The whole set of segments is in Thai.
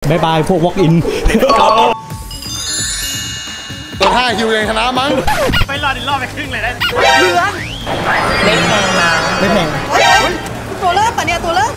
บายบายพวก walk in ตัว5คิวเองชนะมั้งไปรอดิรอบไปครึ่งเลยนะเหลืองไม่แพงมาไม่แพงตัวเริ่มปะเนี่ยตัวเริ่ม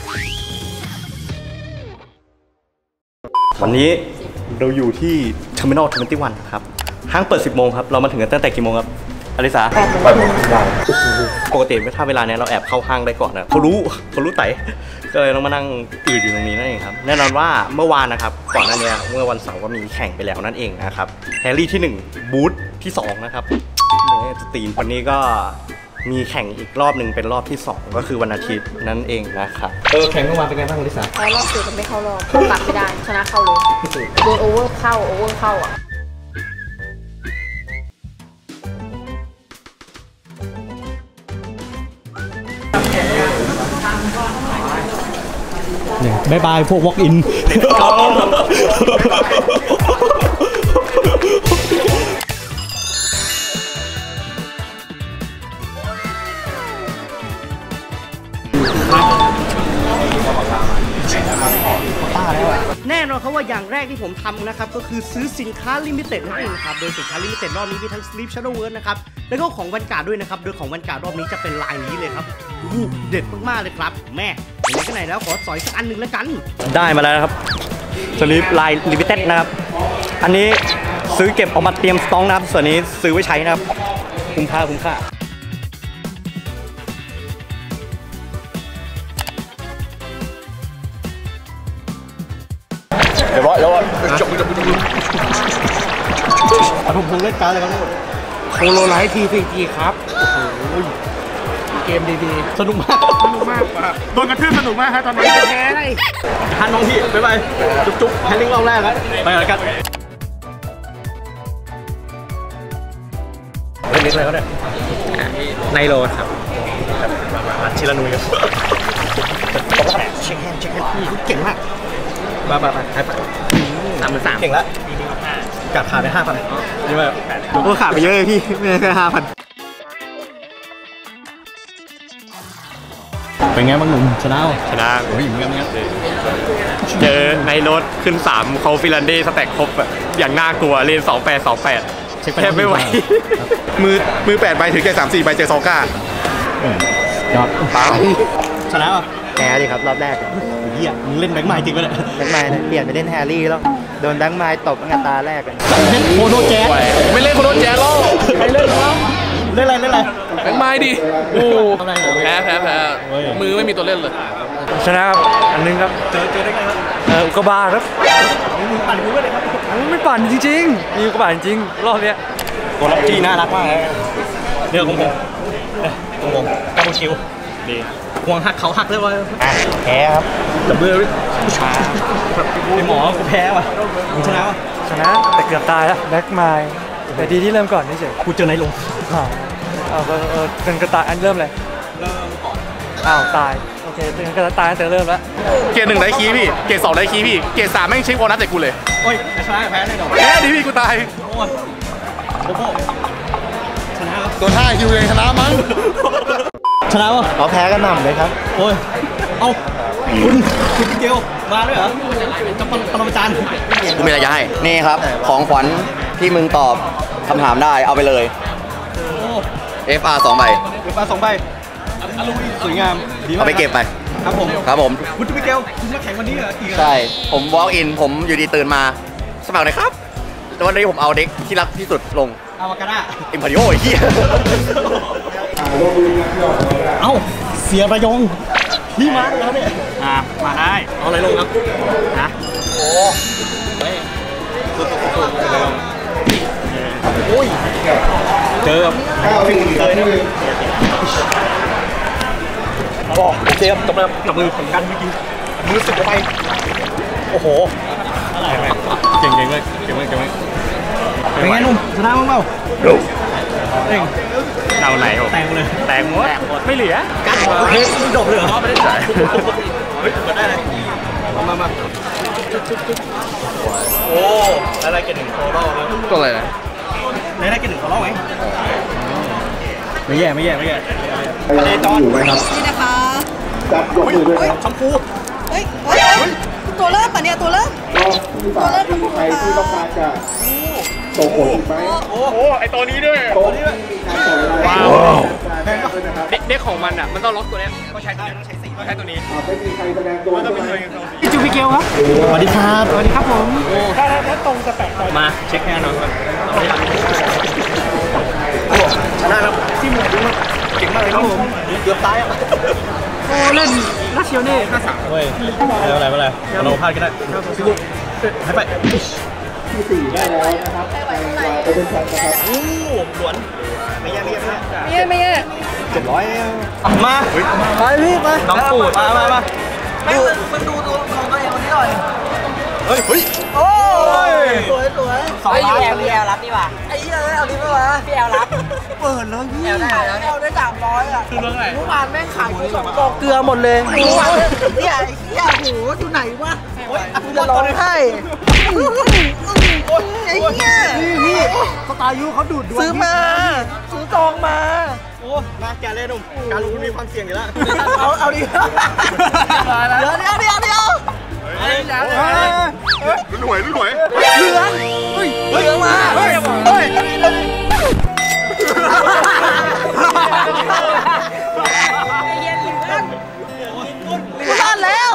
วันนี้เราอยู่ที่ Terminal 21 ครับห้างเปิด 10 โมงครับเรามาถึงกันตั้งแต่กี่โมงครับอลิสาปกติถ้าเวลานี้เราแอบเข้าห้างได้ก่อนนะเขารู้ไต่ก็เลยต้องมานั่งอืดอยู่ตรงนี้นั่นเองครับแน่นอนว่าเมื่อวานนะครับก่อนหน้านี้เมื่อวันเสาร์ก็มีแข่งไปแล้วนั่นเองนะครับแฮร์รี่ที่1บูธที่2นะครับสตรีนวันนี้ก็มีแข่งอีกรอบหนึ่งเป็นรอบที่2ก็คือวันอาทิตย์นั่นเองนะครับแข่งเมื่อวานเป็นไงบ้างอลิสารอบ4กันไม่เข้ารอบตัดไม่ได้ชนะเข้าเลยโดนโอเวอร์เข้าอ่ะบายบายพวก walk in แน่นอนครับว่าอย่างแรกที่ผมทำนะครับก็คือซื้อสินค้าลิมิเต็ดนั่นเองครับโดยสินค้าลิมิเต็ดรอบนี้มีทั้ง Sleep Shadow World นะครับแล้วก็ของวันการ์ดด้วยนะครับโดยของวันการ์ดรอบนี้จะเป็นลายนี้เลยครับเด็ดมากๆเลยครับแม่ไหนก็ไหนแล้วขอสอยสักอันหนึ่งแล้วกันได้มาแล้วนะครับสลิปลายลิมิเต็ดนะครับอันนี้ซื้อเก็บเอามาเตรียมสต็อกนะครับส่วนนี้ซื้อไว้ใช้นะครับคุ้มค่าเดี๋ยวแล้วจบผมเล่นการ์ดเลยครับโคโลไลท์TCG ครับโอ้โหเกมดีๆสนุกมากโดนกระทืบสนุกมากครับตอนนี้แพ้เลยทันน้องพี่บ๊ายบายจุ๊บแฮนดิ้งรอบแรกแล้วไปอะไรกันเล่นนิดอะไรก็ได้ไนโรดครับชิลานุยครับเช็คแฮนด์พี่เก่งมากไป3,300เก่งแล้วกัดขาไป 5,000นี่แบบโอ้ขาไปเยอะเลยพี่ไม่ใช่5,000 เป็นไงบ้างหนุ่มชนะโอ้ยเหมือนกันเจอในรถขึ้น3เขาฟิลันเดย์สแต็กครบแบบอย่างน่ากลัวเลน28แทบไม่ไหวมือ8ใบถือแค่3-4ใบเจอ2ก้ายอดชนะแพ้ดิครับรอบแรกเฮียมึงเล่นแบงค์ไม้จริงปะเนี่ยแบงค์ไม้เปลี่ยนไปเล่นแฮร์รี่แล้วโดนแบงค์ไม้ตบตั้งแต่ตาแรกเลยโคโนแจ๊สไม่เล่นโคโนแจ๊สหรอกไม่เล่นหรอเล่นอะไรแบงค์ไม้ดิโอ้แพ้มือไม่มีตัวเล่นเลยชนะครับอันนึงครับเจอได้ไงครับอุกกาบาตครับมึงปั่นกูเลยครับไม่ปั่นจริงๆมีอุกกาบาตจริงรอบเนี้ยตัวล็อกจี้น่ารักมากเลยเรื่องของผมกำลังชิวดีห่วงหักเขาหักเลยว่าแพ้ครับจับมือผู้ชายไอหมอกูแพ้ว่ะมึงชนะว่ะชนะแต่เกือบตายแล้วแบ็คไมล์แต่ดีที่เริ่มก่อนนี่เฉยกูเจอในลงเป็นกระต่ายอันเริ่มก่อนตายโอเคเป็นกระต่ายแต่เริ่มแล้วเกรด1ได้คีพี่เกรด2ได้คีพี่เกรด3แม่งเช็คโบนัสแต่กูเลยโอ้ยชนะแพ้แน่นอนแพ้ดิพี่กูตายโอ้โหชนะตัว5คิวเองชนะมั้งชนะวะเขาแพ้กันหน่ำเลยครับโอ้ยเอาคุณพี่เกลมาด้วยเหรอจะปรมาจารย์กูมีอะไรจะให้นี่ครับของขวัญที่มึงตอบคำถามได้เอาไปเลย FR 2 ใบ FR 2 ใบอลูมิสวยงามดีมากเอาไปเก็บไปครับผมคุณพี่เกลคุณมาแข่งวันนี้เหรอใช่ผม walk in ผมอยู่ดีตื่นมาสมัครเลยครับแต่วันนี้ผมเอาเด็กที่รักที่สุดลงอาวากาน่าอิมพาริโอไอ้เหี้ยเอ้าเสียประยงนี่มาแล้วเนี่ยมาได้เอาอะไรลงครับนะโอ้โอ้ยเจอเลยนะบอกเจมจับมือผมกันจริงๆมือสึกไปโอ้โหเก่งเลยเป็นไงนุ่มชนะมั้งเปล่าเองเราไหนแตงเลยแตงหมดไม่เหลือกันโอเคมึงจบเลยเหรอไม่ได้ใส่เฮ้ยมาได้เลยมาโอ้อะไรเกณฑ์1โคโร่แล้วตัวอะไรนะได้เกณฑ์1โคโร่ไหมไม่แย่เลจอนนี่นะคะจับยกมือด้วยชมพูเฮ้ยตัวเริ่มป่ะเนี่ยตัวเริ่มตัวเริ่มมีใครที่ต้องการจะส่งผลอีกไหมโอ้โหไอตัวนี้ด้วยตัวนี้ด้วยว้าวเด็กของมันอ่ะมันต้องล็อกตัวนี้ต้องใช้ตัวนี้ต้องใช้สีต้องใช้ตัวนี้ไม่มีใครแสดงตัวใช่ไหมพี่จูพี่เกลครับสวัสดีครับสวัสดีครับผมถ้าตรงจะแปลกใจมาเช็คแค่นอนก่อนชนะแล้วที่หมวดดูเก่งมากเลยครับผมเกือบตายอ่ะโอ้เล่นนักเชียวเน่5-3เว้ยอะไรเราพลาดก็ได้ให้ไปที่4ได้แล้วนะครับไปเป็นแฟนนะครับโอ้หลวนไม่แย่700มาไปพี่ไปน้องปูดมาไม่มึงดูตัวของตัวเองวันนี้หน่อยเฮ้ยโอ้ยสวย200 พี่แอลรับดีกว่าไอ้เหี้ยเอาดิไหมวะพี่แอลรับเปิดเลยพี่แอลได้300อ่ะคือเรื่องอะไรเมื่อวานแม่งขายกู2 กล่องเกลือหมดเลยเนี่ยไอ้เหี้ยโหอยู่ไหนวะกูจะร้องไห้ไอ้เหี้ยพี่สตาร์ยูเขาดูดดวงซื้อจองมาโอ้มาแกเลยหนุ่มการลงทุนมีความเสี่ยงอยู่แล้วเอาดิเดี๋ยวรุ่นหวยเหลืองมาบ้านแล้ว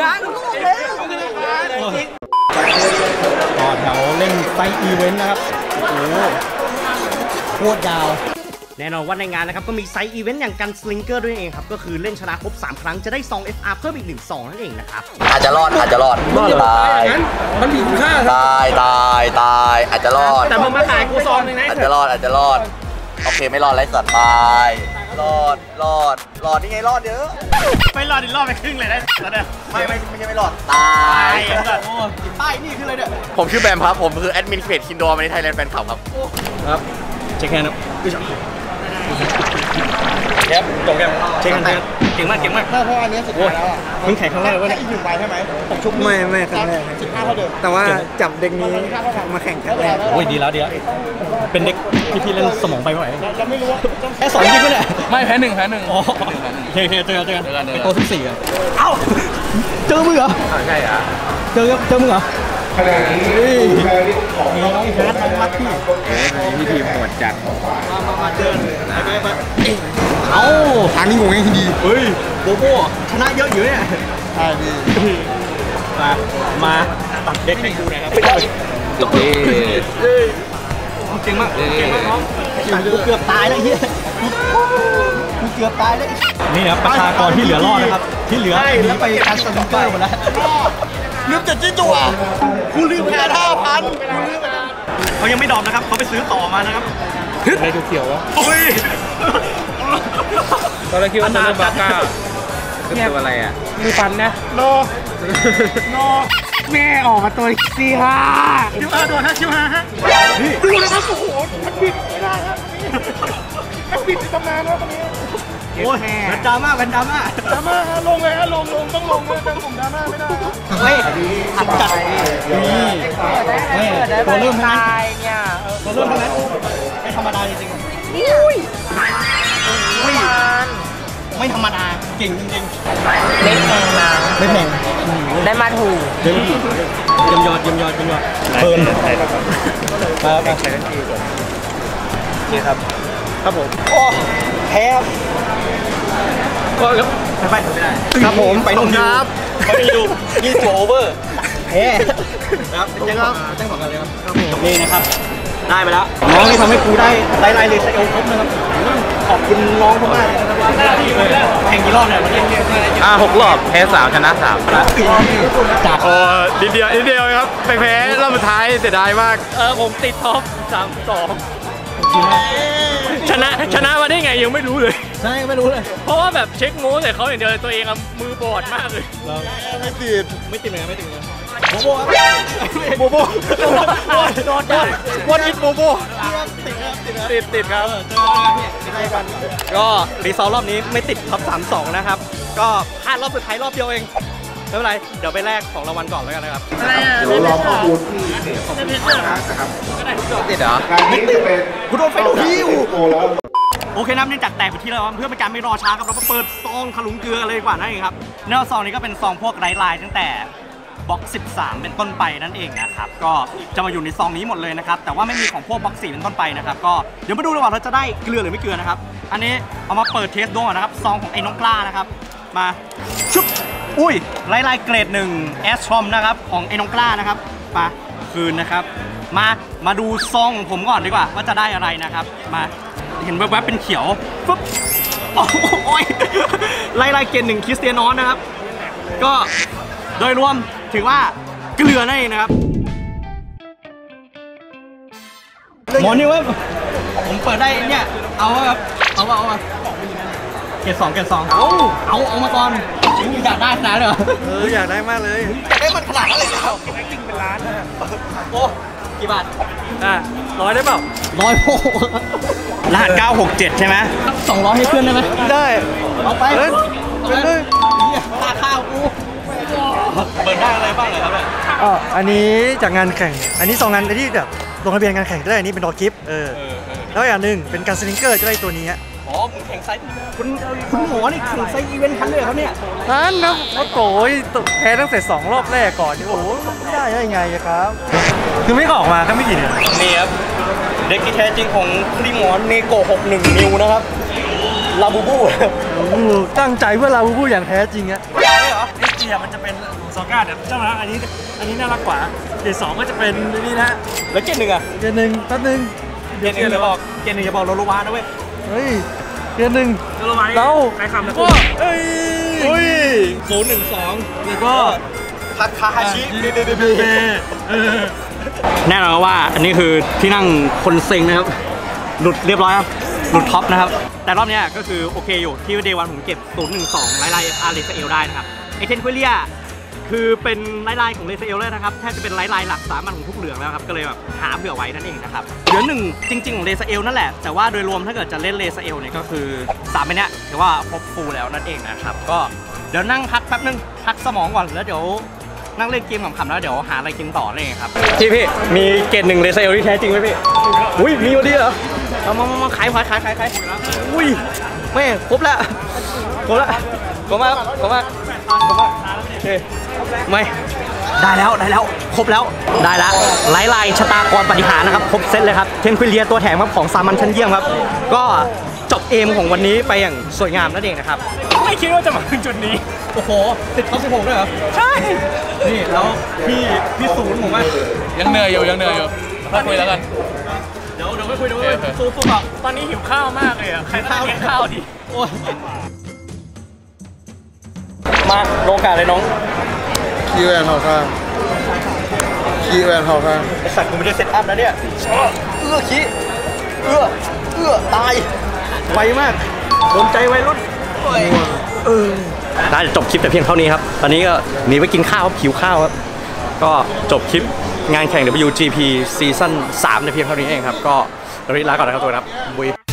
ต่อแถวเล่นไซต์อีเวนต์นะครับโอ้โหโคตรยาวแน่นอนว่าในงานนะครับก็มีไซต์อีเวนต์อย่างกันสลิงเกอร์ด้วยเองครับก็คือเล่นชนะครบ3 ครั้งจะได้ซอง FR เพิ่มอีก1 ซองนั่นเองนะครับอาจจะรอดตายมันมีคุณค่าตายอาจจะรอดแต่มึงมาขายกูซองนึงนะอาจจะรอดโอเคไม่รอดไรสัตว์ตายรอดนี่ไงรอดเยอะไม่รอดดิรอดไปครึ่งเลยนะไม่ใช่ไม่รอดตายป้ายนี่คืออะไรเนี่ยผมชื่อแบมครับผมคือแอดมินเพจคินโดมาในไทยแลนด์แฟนคลับครับเช็คแฮนด์นะจบแกเช็คแฮนด์เก่งมากเพราะอันนี้สุดท้ายแล้วอ่ะมึงแข่งครั้งแรกเลยอีก1 ใบใช่ไหมผมชุบไม่ครั้งแรก 15 เท่าเดิมแต่ว่าจับเด็กนี้มาแข่งครั้งแรกโอ้ยดีแล้วเป็นเด็กที่พี่เล่นสมองไปไหวจะไม่รู้ว่าแค่2 จริงก็เนี่ยไม่แพ้ 1 อ๋อโอเคเจอกันโต14อ่ะเอ้าเจอมึงเหรอใช่เหรอเจอมึงเหรอขณะนี้ของน้องแพทย์นะครับพี่ทีมปวดจัดมาเดินไปเอ้าทางนี้งงยังดีเฮ้ยโบโบชนะเยอะอยู่เนี่ยใช่พี่มาตัดเด็กให้กูนะครับจบเลยเก่งมากน้องกูเกือบตายแล้วเฮียกูเกือบตายแล้วนี่นะประชากรที่เหลือรอดนะครับที่เหลือไปการสลิงเกอร์หมดแล้วลืมจัดจี้จั่วกูลืมแพ้5,000 เขายังไม่ดรอปนะครับเขาไปซื้อต่อมานะครับอะไรเขียววะโอ้ยตอนแรกคิดว่าจะเล่นบาก้าคือตัวอะไรอ่ะมือฟันนะโนแม่ออกมาตัว4 5คิว5ตัว5คิว5ฮะดูนะครับโอ้โหมันบิดไม่ได้ครับมันบิดในตำนานนะตอนนี้โอ้ยเป็นดราม่าลงเลยฮะลงต้องลงเลยแต่ผมดราม่าไม่ได้เฮ้ยอัดจัดตัวเริ่มทั้งนั้นเนี่ยตัวเริ่มทั้งนั้นไม่ธรรมดาจริงๆไม่ธรรมดาเก่งจริงๆไม่แพงนะไม่แพงได้มาถูกเยี่ยมยอดเพิ่มครับใช้ทันทีนี่ครับผมโอ้แพ้ก็ไปครับผมไปลงครับไปดูยิงตัวโอเวอร์แพ้ครับแจ้งของกันเลยครับนี่นะครับได้ไปแล้วน้องที่ทำให้กูได้ไลน์เลยเอลครบนะครับขอบคุณน้องเขามากเลยนะครับแข่งกี่รอบเนี่ยวันนี้ 6 รอบแพ้3ชนะ3 จากนิดเดียวครับไปแพ้รอบสุดท้ายเสียดายมากผมติดท็อป3-2ชนะมาได้ไงยังไม่รู้เลยใช่ไม่รู้เลยเพราะว่าแบบเช็คโม้แต่เขาอย่างเดียวตัวเองมือบอดมากเลยไม่ติดเลยโบโบโดนได้วันนี้โบโบติดครับก็รีซอลรอบนี้ไม่ติดท็อป3-2นะครับก็พลาดรอบสุดท้ายรอบเดียวเองไม่เป็นไรเดี๋ยวไปแลกของรางวัลก่อนแล้วกันนะครับเดี๋ยวรอข้อมูลที่นะครับติดเหรอไม่ติดกูโดนไฟดูฮิวโอเคนะเนื่องจากแตกไปที่แล้วเพื่อเป็นการไม่รอช้าครับเราก็เปิดซองขลุงเกลือเลยดีกว่านั่นเองครับเนื้อซองนี้ก็เป็นซองพวกไร้ลายตั้งแต่บล็อก 13 เป็นต้นไปนั่นเองนะครับก็จะมาอยู่ในซองนี้หมดเลยนะครับแต่ว่าไม่มีของพวกบล็อก 4 เป็นต้นไปนะครับก็เดี๋ยวมาดูดีกว่าเราจะได้เกลือหรือไม่เกลือนะครับอันนี้เอามาเปิดเทสดูก่อนนะครับซองของไอ้น้องกล้านะครับมาชุบอุ้ยไล่เกรด1แอสทรอมนะครับของไอ้น้องกล้านะครับมาคืนนะครับมาดูซองของผมก่อนดีกว่าว่าจะได้อะไรนะครับมาเห็นแวบๆเป็นเขียวปุ๊บโอ้ยไล่เกรด1คริสเตียนอนนะครับก็โดยรวมถือว่าเกลือนั่นเองนะครับหมอนี่ว่าผมเปิดได้เนี่ยเอาครับเอาเกรด2เอามาก่อนอยากได้ขนาดเลยเหรออยากได้มากเลยอยากได้มันขนาดนั้นเลยเหรอจริงเป็นล้านนะโอ้กี่บาท100ได้เปล่า100โอ้รหัส967ใช่ไหม200ให้เพื่อนได้ไหมได้เอาไปเลยค่าข้าวกูเปิดได้อะไรบ้างเลยครับเนี่ยอันนี้จากงานแข่งอันนี้2งานที่แบบลงทะเบียนงานแข่งได้อันนี้เป็นดอกิฟต์แล้วอย่างหนึ่งเป็นการสลิงเกอร์จะได้ตัวนี้อ๋อแข่งไซส์คุณหมอนี่แข่งไซส์อีเวนต์ทันเลยครับเนี่ยทันนะโอ้โหแพ้ตั้งแต่2รอบแรกก่อนโอ้โหไม่ได้ยังไงครับคือไม่ออกมาแค่ไม่กี่เดือนนี่ครับเด็กที่แท้จริงของพี่หมอเนโกะ61นิวนะครับลาบูบูตั้งใจเพื่อลาบูบูอย่างแท้จริงอะใช่เหรอนี่เกียร์มันจะเป็นซอก้าเดี๋ยวเจ้านะอันนี้น่ารักกว่าเกียร์2ก็จะเป็นนี่นะแล้วเกียร์1อะเกียร์1แป๊บนึงเกียร์1จะบอกเกียร์1จะบอกโรโลวานะเว้ยเฮ้ยเกียร์1เราใครคำนะเอ้ย 012แล้วก็ทาคาฮาชิแน่นอนว่าอันนี้คือที่นั่งคนเซ็งนะครับหลุดเรียบร้อยครับหลุดท็อปนะครับแต่รอบนี้ก็คือโอเคอยู่ที่เดย์วันผมเก็บ012ไล่อาร์เรซเอลได้นะครับไอเทนคุเลียคือเป็นไล่ของเรซเอลเลยนะครับแทบจะเป็นไล่หลักสามัญของทุกเหลืองแล้วครับก็เลยแบบหาเผื่อไว้นั่นเองนะครับเหลือ1จริงๆของเรซเอลนั่นแหละแต่ว่าโดยรวมถ้าเกิดจะเล่นเรซเอลเนี่ยก็คือ3เป็นเนี้ยถือว่าครบฟูลแล้วนั่นเองนะครับก็เดี๋ยวนั่งพักแป๊บนึงพักสมองก่อนแล้วเดี๋ยวนั่งเล่นเกมขำๆแล้วเดี๋ยวหาอะไรกินต่อเลยครับพี่มีเกรด1เรซเอลที่แท้จริงไหมพี่อุ้ยมีวันนี้เหรอมาขายอุ้ยแม่ครบแล้วโอเคไม่ได้แล้วครบแล้วได้แล้วไล่ชะตากรปฏิหารนะครับครบเซตเลยครับเทนควิเลียตัวแถมครับของสามัญชั้นเยี่ยมครับก็จบเอมของวันนี้ไปอย่างสวยงามนั่นเองนะครับไม่คิดว่าจะมาถึงจุดนี้โอ้โหติดท็อป16ด้วยเหรอใช่นี่แล้วพี่ศูนย์ผมว่ายังเหนื่อยอยู่มาคุยแล้วกันเดี๋ยวไปคุยด้วยสู้แบบตอนนี้หิวข้าวมากเลยอ่ะใครต้องกินข้าวดิมาโลกาเลยน้องขี้แวนเผาข้างไอสัตว์กูไม่ได้เซตอัพนะเนี่ยขี้ตายไวมากโดนใจวัยรุ่นได้จบคลิปแต่เพียงเท่านี้ครับตอนนี้ก็หนีไปกินข้าวหิวข้าวครับก็จบคลิปงานแข่ง WGP ซีซั่น3ในเพียงเท่านี้เองครับก็ลาก่อนนะครับตัวครับบุย